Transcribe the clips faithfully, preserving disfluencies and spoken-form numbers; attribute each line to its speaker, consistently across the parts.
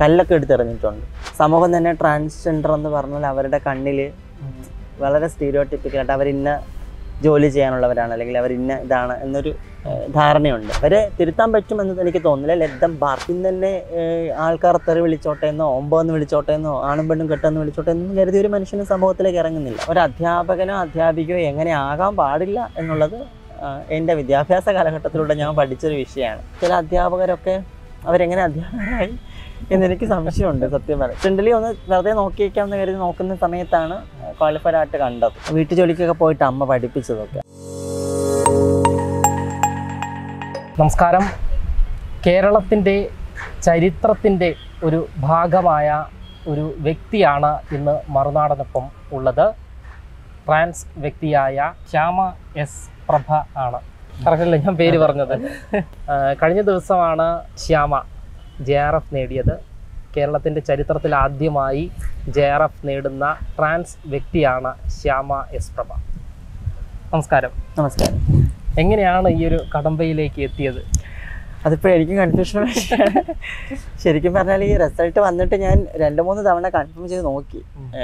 Speaker 1: കല്ലൊക്കെ എടുത്തെറിഞ്ഞിട്ടുണ്ട്. സമൂഹം തന്നെ ട്രാൻസ്ജെൻഡർ എന്ന് പറഞ്ഞാൽ അവരുടെ കണ്ണിൽ വളരെ സ്റ്റീരിയോടിപ്പിക്കലായിട്ട് അവരിന്ന ജോലി ചെയ്യാനുള്ളവരാണ്, അല്ലെങ്കിൽ അവരിന്ന ഇതാണ് എന്നൊരു ധാരണയുണ്ട്. അവരെ തിരുത്താൻ പറ്റുമെന്ന് എനിക്ക് തോന്നുന്നില്ല. ലബ്ധം ബാർക്കിൽ തന്നെ ആൾക്കാർ തെറി വിളിച്ചോട്ടെ എന്നോ ഒമ്പോ എന്ന് വിളിച്ചോട്ടെ എന്നോ ആണും പെണ്ണും കെട്ടെന്ന് വിളിച്ചോട്ടെ എന്ന് കരുതി ഒരു മനുഷ്യന് സമൂഹത്തിലേക്ക് ഇറങ്ങുന്നില്ല. ഒരു അധ്യാപകനോ അധ്യാപികയോ എങ്ങനെ ആകാൻ പാടില്ല എന്നുള്ളത് എൻ്റെ വിദ്യാഭ്യാസ കാലഘട്ടത്തിലൂടെ ഞാൻ പഠിച്ചൊരു വിഷയമാണ്. ചില അധ്യാപകരൊക്കെ അവരെങ്ങനെ അധ്യാപകരായി എന്നെനിക്ക് സംശയമുണ്ട് സത്യം പറയാം. ഫ്രണ്ട്ലി ഒന്ന് വെറുതെ നോക്കിയേക്കാമെന്ന് കരുതി നോക്കുന്ന സമയത്താണ് ക്വാളിഫൈഡ് ആയിട്ട് കണ്ടത്. വീട്ടു ജോലിക്കൊക്കെ പോയിട്ട് അമ്മ പഠിപ്പിച്ചതൊക്കെ.
Speaker 2: നമസ്കാരം. കേരളത്തിൻ്റെ ചരിത്രത്തിൻ്റെ ഒരു ഭാഗമായ ഒരു വ്യക്തിയാണ് ഇന്ന് മറുനാടനൊപ്പം ഉള്ളത്. ട്രാൻസ് വ്യക്തിയായ ശ്യാമ എസ് പ്രഭ ആണ്. കറക്റ്റല്ലേ ഞാൻ പേര് പറഞ്ഞത്? കഴിഞ്ഞ ദിവസമാണ് ശ്യാമ ജെ ആർ എഫ് നേടിയത്. കേരളത്തിൻ്റെ ചരിത്രത്തിൽ ആദ്യമായി ജെ ആർ എഫ് നേടുന്ന ട്രാൻസ് വ്യക്തിയാണ് ശ്യാമ എസ് പ്രഭ. നമസ്കാരം.
Speaker 1: നമസ്കാരം.
Speaker 2: എങ്ങനെയാണ് ഈ ഒരു കടമ്പയിലേക്ക് എത്തിയത്?
Speaker 1: അതിപ്പോൾ എനിക്ക് കൺഫ്യൂഷൻ. ശരിക്കും പറഞ്ഞാൽ ഈ റിസൾട്ട് വന്നിട്ട് ഞാൻ രണ്ട് മൂന്ന് തവണ കൺഫേം ചെയ്ത് നോക്കി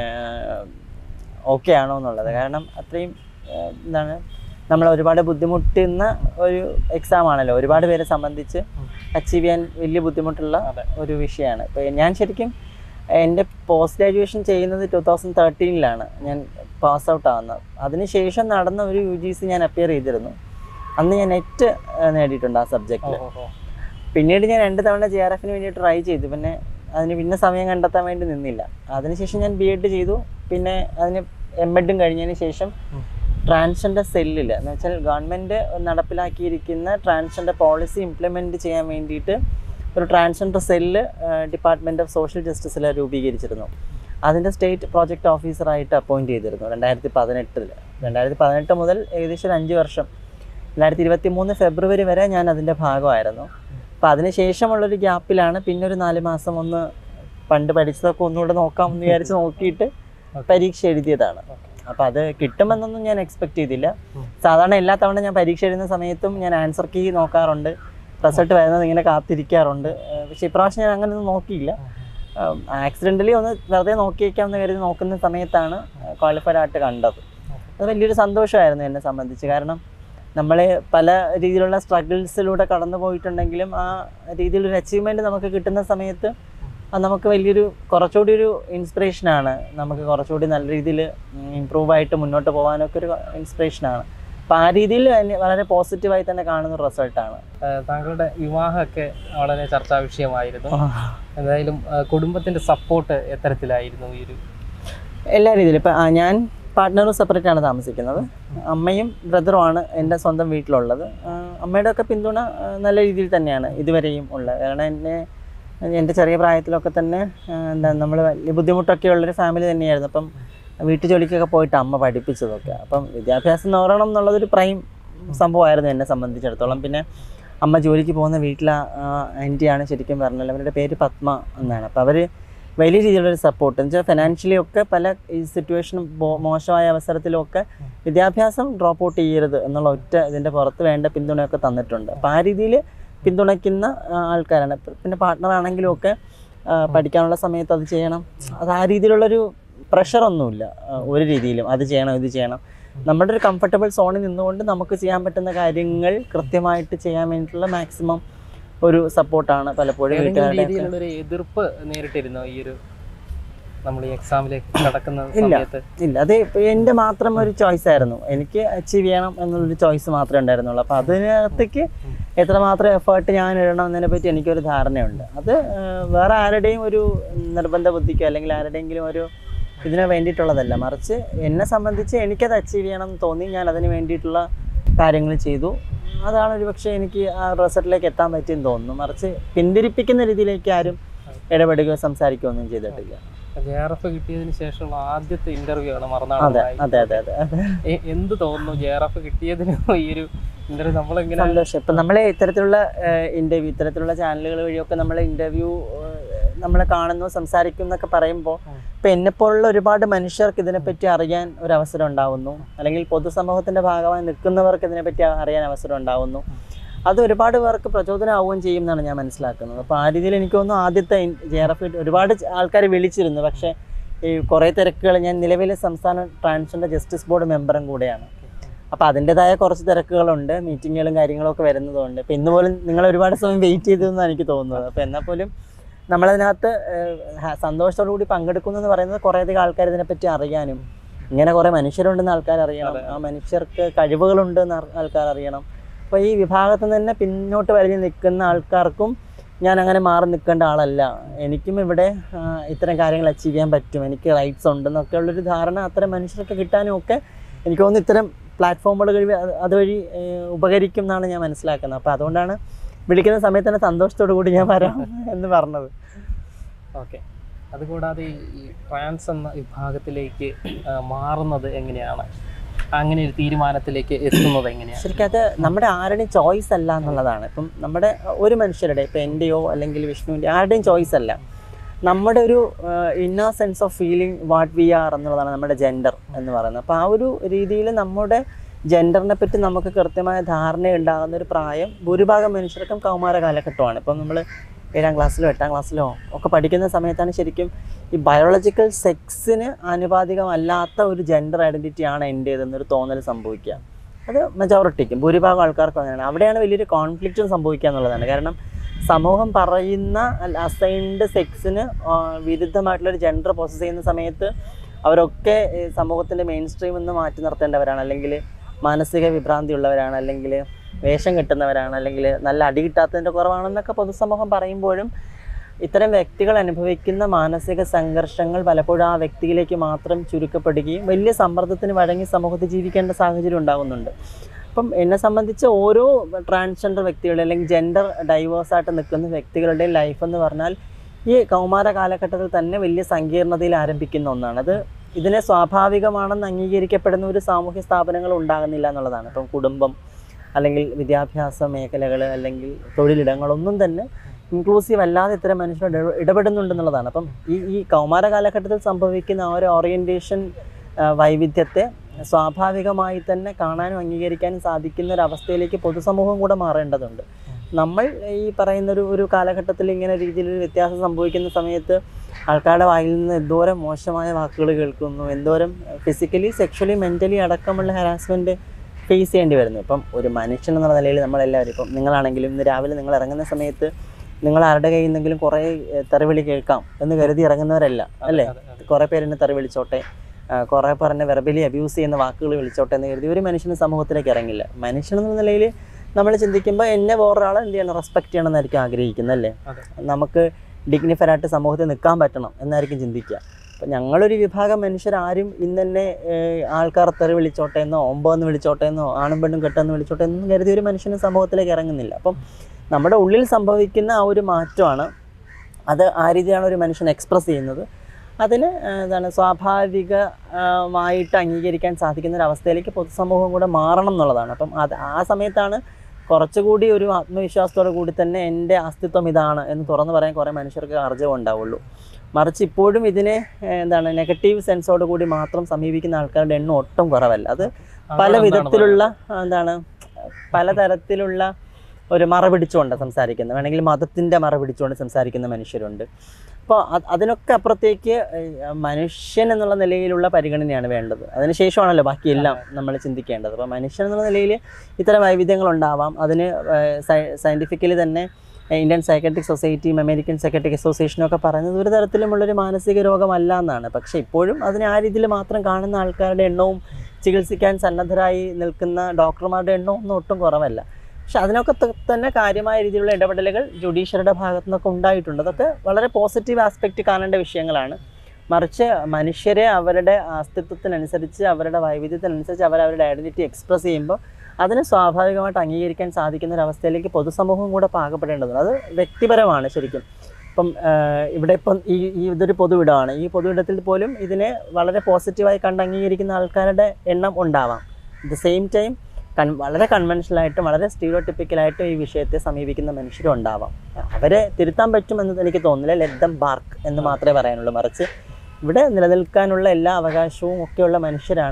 Speaker 1: ഓക്കെ ആണോ എന്നുള്ളത്. കാരണം അത്രയും എന്താണ്, നമ്മൾ ഒരുപാട് ബുദ്ധിമുട്ടുന്ന ഒരു എക്സാം ആണല്ലോ. ഒരുപാട് പേരെ സംബന്ധിച്ച് അച്ചീവ് ചെയ്യാൻ വലിയ ബുദ്ധിമുട്ടുള്ള ഒരു വിഷയമാണ്. ഇപ്പോൾ ഞാൻ ശരിക്കും എൻ്റെ പോസ്റ്റ് ഗ്രാജുവേഷൻ ചെയ്യുന്നത് ടു തൗസൻഡ് തേർട്ടീനിലാണ് ഞാൻ പാസ് ഔട്ട് ആവുന്നത്. അതിനുശേഷം നടന്ന ഒരു യു ജി സി ഞാൻ അപ്പിയർ ചെയ്തിരുന്നു. അന്ന് ഞാൻ നെറ്റ് നേടിയിട്ടുണ്ട് ആ സബ്ജക്റ്റിൽ. പിന്നീട് ഞാൻ രണ്ട് തവണ ജെ ആർ എഫിന് വേണ്ടി ട്രൈ ചെയ്തു. പിന്നെ അതിന് പിന്നെ സമയം കണ്ടെത്താൻ വേണ്ടി നിന്നില്ല. അതിനുശേഷം ഞാൻ ബി എഡ് ചെയ്തു. പിന്നെ അതിന് എം എഡും കഴിഞ്ഞതിന് ശേഷം ട്രാൻസ്ജെൻഡർ സെല്ലിൽ എന്ന് വെച്ചാൽ ഗവൺമെൻറ് നടപ്പിലാക്കിയിരിക്കുന്ന ട്രാൻസ്ജെൻഡർ പോളിസി ഇംപ്ലിമെൻറ്റ് ചെയ്യാൻ വേണ്ടിയിട്ട് ഒരു transgender cell department of social ജസ്റ്റിസിൽ രൂപീകരിച്ചിരുന്നു. അതിൻ്റെ സ്റ്റേറ്റ് പ്രോജക്റ്റ് ഓഫീസറായിട്ട് അപ്പോയിൻറ്റ് ചെയ്തിരുന്നു രണ്ടായിരത്തി പതിനെട്ടിൽ. രണ്ടായിരത്തി പതിനെട്ട് മുതൽ ഏകദേശം ഒരു അഞ്ച് വർഷം, രണ്ടായിരത്തി ഇരുപത്തി മൂന്ന് ഫെബ്രുവരി വരെ ഞാൻ അതിൻ്റെ ഭാഗമായിരുന്നു. അപ്പോൾ അതിന് ശേഷമുള്ളൊരു ഗ്യാപ്പിലാണ് പിന്നെ ഒരു നാല് മാസം ഒന്ന് പണ്ട് പഠിച്ചതൊക്കെ ഒന്നുകൂടെ നോക്കാമെന്ന് വിചാരിച്ച് നോക്കിയിട്ട് പരീക്ഷ എഴുതിയതാണ്. അപ്പോൾ അത് കിട്ടുമെന്നൊന്നും ഞാൻ എക്സ്പെക്റ്റ് ചെയ്തില്ല. സാധാരണ എല്ലാ തവണ ഞാൻ പരീക്ഷ എഴുതുന്ന സമയത്തും ഞാൻ ആൻസർ കീ നോക്കാറുണ്ട്, റിസൾട്ട് വരുന്നത് ഇങ്ങനെ കാത്തിരിക്കാറുണ്ട്. പക്ഷേ ഇപ്രാവശ്യം ഞാൻ അങ്ങനെ ഒന്നും നോക്കിയില്ല. ആക്സിഡൻ്റലി ഒന്ന് വെറുതെ നോക്കിയേക്കാമെന്ന് കരുതി നോക്കുന്ന സമയത്താണ് ക്വാളിഫൈഡ് ആയിട്ട് കണ്ടത്. അത് വലിയൊരു സന്തോഷമായിരുന്നു എന്നെ സംബന്ധിച്ച്. കാരണം നമ്മൾ പല രീതിയിലുള്ള സ്ട്രഗിൾസിലൂടെ കടന്നു പോയിട്ടുണ്ടെങ്കിലും ആ രീതിയിലൊരു അച്ചീവ്മെൻറ്റ് നമുക്ക് കിട്ടുന്ന സമയത്ത് അത് നമുക്ക് വലിയൊരു കുറച്ചുകൂടി ഒരു ഇൻസ്പിറേഷനാണ്. നമുക്ക് കുറച്ചുകൂടി നല്ല രീതിയിൽ ഇമ്പ്രൂവ് ആയിട്ട് മുന്നോട്ട് പോകാനൊക്കെ ഒരു ഇൻസ്പിറേഷനാണ്. അപ്പം ആ രീതിയിൽ വളരെ പോസിറ്റീവായി തന്നെ കാണുന്ന റിസൾട്ടാണ്.
Speaker 2: താങ്കളുടെ വിവാഹമൊക്കെ വളരെ ചർച്ചാ വിഷയമായിരുന്നു. എന്തായാലും കുടുംബത്തിൻ്റെ സപ്പോർട്ട് എത്തരത്തിലായിരുന്നു ഈ ഒരു?
Speaker 1: എല്ലാ രീതിയിലും ഇപ്പം ഞാൻ പാർട്ട്ണറും സെപ്പറേറ്റ് ആണ് താമസിക്കുന്നത്. അമ്മയും ബ്രദറുമാണ് എൻ്റെ സ്വന്തം വീട്ടിലുള്ളത്. അമ്മയുടെ ഒക്കെ പിന്തുണ നല്ല രീതിയിൽ തന്നെയാണ് ഇതുവരെയും ഉള്ളത്. കാരണം എന്നെ എൻ്റെ ചെറിയ പ്രായത്തിലൊക്കെ തന്നെ എന്താ നമ്മൾ വലിയ ബുദ്ധിമുട്ടൊക്കെ ഉള്ളൊരു ഫാമിലി തന്നെയായിരുന്നു. അപ്പം വീട്ടു ജോലിക്കൊക്കെ പോയിട്ട് അമ്മ പഠിപ്പിച്ചതൊക്കെ. അപ്പം വിദ്യാഭ്യാസം നേടണം എന്നുള്ളതൊരു പ്രൈം സംഭവമായിരുന്നു എന്നെ സംബന്ധിച്ചിടത്തോളം. പിന്നെ അമ്മ ജോലിക്ക് പോകുന്ന വീട്ടിലെ ആൻറ്റിയാണ് ശരിക്കും പറഞ്ഞാൽ, അവരുടെ പേര് പത്മ എന്നാണ്. അപ്പോൾ അവർ വലിയ രീതിയിലുള്ളൊരു സപ്പോർട്ട് എന്ന് വെച്ചാൽ ഫിനാൻഷ്യലി ഒക്കെ പല ഈ സിറ്റുവേഷനും മോശമായ അവസരത്തിലൊക്കെ വിദ്യാഭ്യാസം ഡ്രോപ്പ് ഔട്ട് ചെയ്യരുത് എന്നുള്ള ഒറ്റ ഇതിൻ്റെ പുറത്ത് വേണ്ട പിന്തുണയൊക്കെ തന്നിട്ടുണ്ട്. അപ്പോൾ ആ രീതിയിൽ പിന്തുണയ്ക്കുന്ന ആൾക്കാരാണ്. പിന്നെ പാർട്ട്ണറാണെങ്കിലും ഒക്കെ പഠിക്കാനുള്ള സമയത്ത് അത് ചെയ്യണം, അത് ആ രീതിയിലുള്ളൊരു പ്രഷറൊന്നുമില്ല ഒരു രീതിയിലും. അത് ചെയ്യണം ഇത് ചെയ്യണം, നമ്മുടെ ഒരു കംഫർട്ടബിൾ സോണിൽ നിന്നുകൊണ്ട് നമുക്ക് ചെയ്യാൻ പറ്റുന്ന കാര്യങ്ങൾ കൃത്യമായിട്ട് ചെയ്യാൻ വേണ്ടിയിട്ടുള്ള മാക്സിമം ഒരു സപ്പോർട്ടാണ് പലപ്പോഴും.
Speaker 2: വീട്ടുകാരുടെ എതിർപ്പ് നേരിട്ടിരുന്നോ ഈ ഒരു നമ്മൾ ഈ എക്സാമിലേക്ക് കടക്കുന്ന സമയത്ത്?
Speaker 1: ഇല്ല, അത് എൻ്റെ മാത്രം ഒരു ചോയ്സ് ആയിരുന്നു. എനിക്ക് അച്ചീവ് ചെയ്യണം എന്നുള്ളൊരു ചോയ്സ് മാത്രമേ ഉണ്ടായിരുന്നുള്ളൂ. അപ്പോൾ അതിനകത്തേക്ക് എത്രമാത്രം എഫേർട്ട് ഞാൻ ഇടണം എന്നതിനെ പറ്റി എനിക്കൊരു ധാരണയുണ്ട്. അത് വേറെ ആരുടെയും ഒരു നിർബന്ധ ബുദ്ധിക്കോ അല്ലെങ്കിൽ ആരുടെയെങ്കിലും ഒരു ഇതിന് വേണ്ടിയിട്ടുള്ളതല്ല, മറിച്ച് എന്നെ സംബന്ധിച്ച് എനിക്കത് അച്ചീവ് ചെയ്യണം എന്ന് തോന്നി ഞാൻ അതിന് വേണ്ടിയിട്ടുള്ള കാര്യങ്ങൾ ചെയ്തു. അതാണ് ഒരു പക്ഷേ എനിക്ക് ആ റിസൾട്ടിലേക്ക് എത്താൻ പറ്റിയെന്ന് തോന്നുന്നു. മറിച്ച് പിന്തിരിപ്പിക്കുന്ന രീതിയിലേക്ക് ആരും ഇടപെടുകയോ സംസാരിക്കുകയോ ഒന്നും ചെയ്തിട്ടില്ല.
Speaker 2: ജെ ആർ എഫ് കിട്ടിയതിന് ശേഷമുള്ള ആദ്യത്തെ ഇന്റർവ്യൂ ആണ്
Speaker 1: അതെ
Speaker 2: മറുനാടൻ.
Speaker 1: അതെ അതെ അതെ
Speaker 2: എന്ത് തോന്നുന്നു ജെ ആർ എഫ് കിട്ടിയതിന്? ഈ ഒരു ഇന്റർവ്യൂ നമ്മളെങ്ങനെ
Speaker 1: സന്തോഷം. ഇപ്പം നമ്മളെ ഇത്തരത്തിലുള്ള ഇന്റർവ്യൂ ഇത്തരത്തിലുള്ള ചാനലുകൾ വഴിയൊക്കെ നമ്മൾ ഇന്റർവ്യൂ നമ്മളെ കാണുന്നു സംസാരിക്കും എന്നൊക്കെ പറയുമ്പോൾ ഇപ്പം എന്നെപ്പോലുള്ള ഒരുപാട് മനുഷ്യർക്ക് ഇതിനെപ്പറ്റി അറിയാൻ ഒരു അവസരം ഉണ്ടാവുന്നു, അല്ലെങ്കിൽ പൊതുസമൂഹത്തിൻ്റെ ഭാഗമായി നിൽക്കുന്നവർക്ക് ഇതിനെപ്പറ്റി അറിയാൻ അവസരം ഉണ്ടാവുന്നു. അത് ഒരുപാട് പേർക്ക് പ്രചോദനമാവുകയും ചെയ്യും എന്നാണ് ഞാൻ മനസ്സിലാക്കുന്നത്. അപ്പോൾ ആ രീതിയിൽ എനിക്ക് തോന്നുന്നു ആദ്യത്തെ ജെ ആർ എഫ് ഒരുപാട് ആൾക്കാർ വിളിച്ചിരുന്നു. പക്ഷേ ഈ കുറേ തിരക്കുകൾ, ഞാൻ നിലവിലെ സംസ്ഥാന ട്രാൻസ്ജെൻഡർ ജസ്റ്റിസ് ബോർഡ് മെമ്പറും കൂടെയാണ്. അപ്പോൾ അതിൻ്റെതായ കുറച്ച് തിരക്കുകളുണ്ട്, മീറ്റിങ്ങുകളും കാര്യങ്ങളൊക്കെ വരുന്നതുകൊണ്ട്. ഇപ്പോൾ ഇന്ന് പോലും നിങ്ങൾ ഒരുപാട് സമയം വെയിറ്റ് ചെയ്തതെന്നാണ് എനിക്ക് തോന്നുന്നത്. അപ്പോൾ എന്നാൽ പോലും നമ്മളതിനകത്ത് സന്തോഷത്തോടു കൂടി പങ്കെടുക്കുന്നു എന്ന് പറയുന്നത് കുറേയധികം ആൾക്കാർ ഇതിനെപ്പറ്റി അറിയാനും, ഇങ്ങനെ കുറേ മനുഷ്യരുണ്ടെന്ന് ആൾക്കാർ അറിയണം, ആ മനുഷ്യർക്ക് കഴിവുകളുണ്ടെന്ന് ആൾക്കാർ അറിയണം. അപ്പോൾ ഈ വിഭാഗത്തിൽ തന്നെ പിന്നോട്ട് വലിഞ്ഞ് നിൽക്കുന്ന ആൾക്കാർക്കും ഞാൻ അങ്ങനെ മാറി നിൽക്കേണ്ട ആളല്ല, എനിക്കും ഇവിടെ ഇത്തരം കാര്യങ്ങൾ അച്ചീവ് ചെയ്യാൻ പറ്റും, എനിക്ക് റൈറ്റ്സ് ഉണ്ടെന്നൊക്കെ ഉള്ളൊരു ധാരണ അത്തരം മനുഷ്യർക്ക് കിട്ടാനും ഒക്കെ എനിക്ക് തോന്നുന്നു ഇത്തരം പ്ലാറ്റ്ഫോമുകൾ കഴിവ് അതുവഴി ഉപകരിക്കും എന്നാണ് ഞാൻ മനസ്സിലാക്കുന്നത്. അപ്പോൾ അതുകൊണ്ടാണ് വിളിക്കുന്ന സമയത്ത് തന്നെ സന്തോഷത്തോടു കൂടി ഞാൻ വരാം എന്ന് പറഞ്ഞത്.
Speaker 2: ഓക്കെ. അതുകൂടാതെ ഈ ട്രാൻസ് എന്ന വിഭാഗത്തിലേക്ക് മാറുന്നത് എങ്ങനെയാണ്, അങ്ങനെ ഒരു തീരുമാനത്തിലേക്ക് എത്തുന്നത് എങ്ങനെയാണ്?
Speaker 1: ശരിക്കും അത് നമ്മുടെ ആരുടെയും ചോയ്സ് അല്ല എന്നുള്ളതാണ്. ഇപ്പം നമ്മുടെ ഒരു മനുഷ്യരുടെ, ഇപ്പം എൻ്റെയോ അല്ലെങ്കിൽ വിഷ്ണുവിൻ്റെ ആരുടെയും ചോയ്സ് അല്ല, നമ്മുടെ ഒരു inner sense of feeling what we are എന്നുള്ളതാണ് നമ്മുടെ ജെൻഡർ എന്ന് പറയുന്നത്. അപ്പോൾ ആ ഒരു രീതിയിൽ നമ്മുടെ ജെൻഡറിനെ പറ്റി നമുക്ക് കൃത്യമായ ധാരണ ഉണ്ടാകുന്ന ഒരു പ്രായം ഭൂരിഭാഗം മനുഷ്യർക്കും കൗമാര കാലഘട്ടമാണ്. ഇപ്പം നമ്മൾ ഏഴാം ക്ലാസ്സിലോ എട്ടാം ക്ലാസ്സിലോ ഒക്കെ പഠിക്കുന്ന സമയത്താണ് ശരിക്കും ഈ ബയോളജിക്കൽ സെക്സിന് ആനുപാതികമല്ലാത്ത ഒരു ജെൻഡർ ഐഡൻറ്റിറ്റിയാണ് എൻ്റേതെന്നൊരു തോന്നൽ സംഭവിക്കുക. അത് മെജോറിറ്റിക്കും ഭൂരിഭാഗം ആൾക്കാർക്കും അങ്ങനെയാണ്. അവിടെയാണ് വലിയൊരു കോൺഫ്ലിക്റ്റും സംഭവിക്കുക എന്നുള്ളതാണ്. കാരണം സമൂഹം പറയുന്ന അസൈൻഡ് സെക്സിന് വിരുദ്ധമായിട്ടുള്ളൊരു ജെൻഡർ പ്രോസസ്സ് ചെയ്യുന്ന സമയത്ത് അവരൊക്കെ സമൂഹത്തിൻ്റെ മെയിൻ സ്ട്രീം എന്ന് മാറ്റി നിർത്തേണ്ടവരാണ്, അല്ലെങ്കിൽ മാനസിക വിഭ്രാന്തി ഉള്ളവരാണ്, അല്ലെങ്കിൽ വേഷം കെട്ടുന്നവരാണ്, അല്ലെങ്കിൽ നല്ല അടി കിട്ടാത്തതിൻ്റെ കുറവാണെന്നൊക്കെ പൊതുസമൂഹം പറയുമ്പോഴും ഇത്തരം വ്യക്തികൾ അനുഭവിക്കുന്ന മാനസിക സംഘർഷങ്ങൾ പലപ്പോഴും ആ വ്യക്തിയിലേക്ക് മാത്രം ചുരുക്കപ്പെടുകയും വലിയ സമ്മർദ്ദത്തിന് വഴങ്ങി സമൂഹത്തിൽ ജീവിക്കേണ്ട സാഹചര്യം ഉണ്ടാകുന്നുണ്ട്. അപ്പം എന്നെ സംബന്ധിച്ച് ഓരോ ട്രാൻസ്ജെൻഡർ വ്യക്തികളുടെ അല്ലെങ്കിൽ ജെൻഡർ ഡൈവേഴ്സായിട്ട് നിൽക്കുന്ന വ്യക്തികളുടെ ലൈഫ് എന്ന് പറഞ്ഞാൽ ഈ കൗമാര കാലഘട്ടത്തിൽ തന്നെ വലിയ സങ്കീർണതയിൽ ആരംഭിക്കുന്ന ഒന്നാണ്. അത് ഇതിനെ സ്വാഭാവികമാണെന്ന് അംഗീകരിക്കപ്പെടുന്ന ഒരു സാമൂഹ്യ സ്ഥാപനങ്ങൾ ഉണ്ടാകുന്നില്ല എന്നുള്ളതാണ്. ഇപ്പം കുടുംബം അല്ലെങ്കിൽ വിദ്യാഭ്യാസ മേഖലകൾ അല്ലെങ്കിൽ തൊഴിലിടങ്ങളൊന്നും തന്നെ ഇൻക്ലൂസീവ് അല്ലാതെ ഇത്തരം മനുഷ്യർ ഇടപെടുന്നുണ്ടെന്നുള്ളതാണ്. അപ്പം ഈ ഈ കൗമാര കാലഘട്ടത്തിൽ സംഭവിക്കുന്ന ആ ഒരു ഓറിയൻറ്റേഷൻ വൈവിധ്യത്തെ സ്വാഭാവികമായി തന്നെ കാണാനും അംഗീകരിക്കാനും സാധിക്കുന്ന ഒരു അവസ്ഥയിലേക്ക് പൊതുസമൂഹം കൂടെ മാറേണ്ടതുണ്ട്. നമ്മൾ ഈ പറയുന്നൊരു ഒരു കാലഘട്ടത്തിൽ ഇങ്ങനെ രീതിയിലൊരു വ്യത്യാസം സംഭവിക്കുന്ന സമയത്ത് ആൾക്കാരുടെ വായിൽ നിന്ന് എന്തോരം മോശമായ വാക്കുകൾ കേൾക്കുന്നു, എന്തോരം ഫിസിക്കലി സെക്ഷലി മെൻ്റലി അടക്കമുള്ള ഹരാസ്മെൻറ്റ് ഫേസ് ചെയ്യേണ്ടി വരുന്നു. ഇപ്പം ഒരു മനുഷ്യൻ എന്നുള്ള നിലയിൽ നമ്മളെല്ലാവരും, ഇപ്പം നിങ്ങളാണെങ്കിലും ഇന്ന് രാവിലെ നിങ്ങൾ ഇറങ്ങുന്ന സമയത്ത് നിങ്ങൾ ആരുടെ കയ്യിൽ നിന്നെങ്കിലും കുറേ തെറിവിളി കേൾക്കാം എന്ന് കരുതി ഇറങ്ങുന്നവരല്ല അല്ലേ? കുറേ പേരെന്നെ തെറി വിളിച്ചോട്ടെ, കുറേ പറഞ്ഞ വെർബലി അബ്യൂസ് ചെയ്യുന്ന വാക്കുകൾ വിളിച്ചോട്ടെ എന്ന് കരുതി ഒരു മനുഷ്യന് സമൂഹത്തിലേക്ക് ഇറങ്ങില്ല. മനുഷ്യൻ എന്നുള്ള നിലയിൽ നമ്മൾ ചിന്തിക്കുമ്പോൾ എന്നെ വേറൊരാളെ എന്ത് ചെയ്യണം, റെസ്പെക്റ്റ് ചെയ്യണം എന്നായിരിക്കും ആഗ്രഹിക്കുന്നത് അല്ലേ? നമുക്ക് ഡിഗ്നിഫൈഡ് ആയിട്ട് സമൂഹത്തിൽ നിൽക്കാൻ പറ്റണം എന്നായിരിക്കും ചിന്തിക്കുക. അപ്പം ഞങ്ങളൊരു വിഭാഗം മനുഷ്യരാരും ഇന്ന് തന്നെ ആൾക്കാർ തെറി വിളിച്ചോട്ടെ എന്നോ ഒമ്പതെന്ന് വിളിച്ചോട്ടെ എന്നോ ആണും പെണ്ണും കെട്ടെന്ന് വിളിച്ചോട്ടെ എന്നൊന്നും കരുതി ഒരു മനുഷ്യന് സമൂഹത്തിലേക്ക് ഇറങ്ങുന്നില്ല. അപ്പം നമ്മുടെ ഉള്ളിൽ സംഭവിക്കുന്ന ആ ഒരു മാറ്റമാണ്, അത് ആ രീതിയിലാണ് ഒരു മനുഷ്യൻ എക്സ്പ്രസ് ചെയ്യുന്നത്. അതിന് എന്താണ് സ്വാഭാവികമായിട്ട് അംഗീകരിക്കാൻ സാധിക്കുന്ന ഒരു അവസ്ഥയിലേക്ക് പൊതുസമൂഹം കൂടെ മാറണം എന്നുള്ളതാണ്. അപ്പം അത് ആ സമയത്താണ് കുറച്ചുകൂടി ഒരു ആത്മവിശ്വാസത്തോടു കൂടി തന്നെ എൻ്റെ അസ്തിത്വം ഇതാണ് എന്ന് തുറന്നു പറയാൻ കുറേ മനുഷ്യർക്ക് ആർജവം ഉണ്ടാവുള്ളൂ. മറിച്ച് ഇപ്പോഴും ഇതിനെ എന്താണ് നെഗറ്റീവ് സെൻസോട് കൂടി മാത്രം സമീപിക്കുന്ന ആൾക്കാരുടെ എണ്ണം ഒട്ടും കുറവല്ല. അത് പല വിധത്തിലുള്ള എന്താണ് പലതരത്തിലുള്ള ഒരു മറ പിടിച്ചുകൊണ്ട് സംസാരിക്കുന്ന, വേണമെങ്കിൽ മതത്തിൻ്റെ മറ പിടിച്ചുകൊണ്ട് സംസാരിക്കുന്ന മനുഷ്യരുണ്ട്. അപ്പോൾ അതിനൊക്കെ അപ്പുറത്തേക്ക് മനുഷ്യൻ എന്നുള്ള നിലയിലുള്ള പരിഗണനയാണ് വേണ്ടത്. അതിനുശേഷമാണല്ലോ ബാക്കിയെല്ലാം നമ്മൾ ചിന്തിക്കേണ്ടത്. അപ്പോൾ മനുഷ്യൻ എന്നുള്ള നിലയിൽ ഇത്തരം വൈവിധ്യങ്ങളുണ്ടാവാം. അതിന് സയൻറ്റിഫിക്കലി തന്നെ ഇന്ത്യൻ സൈക്കട്രിക് സൊസൈറ്റിയും അമേരിക്കൻ സൈക്കട്രിക് അസോസിയേഷനും ഒക്കെ പറയുന്നത് ഒരു തരത്തിലുമുള്ളൊരു മാനസിക രോഗമല്ല എന്നാണ്. പക്ഷേ ഇപ്പോഴും അതിനെ ആ രീതിയിൽ മാത്രം കാണുന്ന ആൾക്കാരുടെ എണ്ണവും ചികിത്സിക്കാൻ സന്നദ്ധരായി നിൽക്കുന്ന ഡോക്ടർമാരുടെ എണ്ണവും ഒന്നും ഒട്ടും കുറവല്ല. പക്ഷെ അതിനൊക്കെ തന്നെ കാര്യമായ രീതിയിലുള്ള ഇടപെടലുകൾ ജുഡീഷ്യറിയുടെ ഭാഗത്തു നിന്നൊക്കെ ഉണ്ടായിട്ടുണ്ട്. അതൊക്കെ വളരെ പോസിറ്റീവ് ആസ്പെക്റ്റ് കാണേണ്ട വിഷയങ്ങളാണ്. മറിച്ച് മനുഷ്യരെ അവരുടെ അസ്തിത്വത്തിനനുസരിച്ച് അവരുടെ വൈവിധ്യത്തിനനുസരിച്ച് അവർ അവരുടെ ഐഡൻറ്റിറ്റി എക്സ്പ്രസ് ചെയ്യുമ്പോൾ അതിന് സ്വാഭാവികമായിട്ട് അംഗീകരിക്കാൻ സാധിക്കുന്ന ഒരു അവസ്ഥയിലേക്ക് പൊതുസമൂഹം കൂടെ പാകപ്പെടേണ്ടതുണ്ട്. അത് വ്യക്തിപരമാണ് ശരിക്കും. ഇപ്പം ഇവിടെ ഇപ്പം ഈ ഈ ഇതൊരു പൊതുവിടമാണ്. ഈ പൊതുവിടത്തിൽ പോലും ഇതിനെ വളരെ പോസിറ്റീവായി കണ്ട് അംഗീകരിക്കുന്ന ആൾക്കാരുടെ എണ്ണം ഉണ്ടാവാം. അറ്റ് ദ സെയിം ടൈം കൺ വളരെ കൺവെൻഷനലായിട്ടും വളരെ സ്റ്റീരിയോടിപ്പിക്കലായിട്ടും ഈ വിഷയത്തെ സമീപിക്കുന്ന മനുഷ്യരും ഉണ്ടാവാം. അവരെ തിരുത്താൻ പറ്റുമെന്ന് എനിക്ക് തോന്നുന്നില്ല. ലെറ്റ് ദം ബാർക്ക് എന്ന് മാത്രമേ പറയാനുള്ളൂ. മറിച്ച് ഇവിടെ നിലനിൽക്കാനുള്ള എല്ലാ അവകാശവും ഒക്കെയുള്ള മനുഷ്യരാണ്.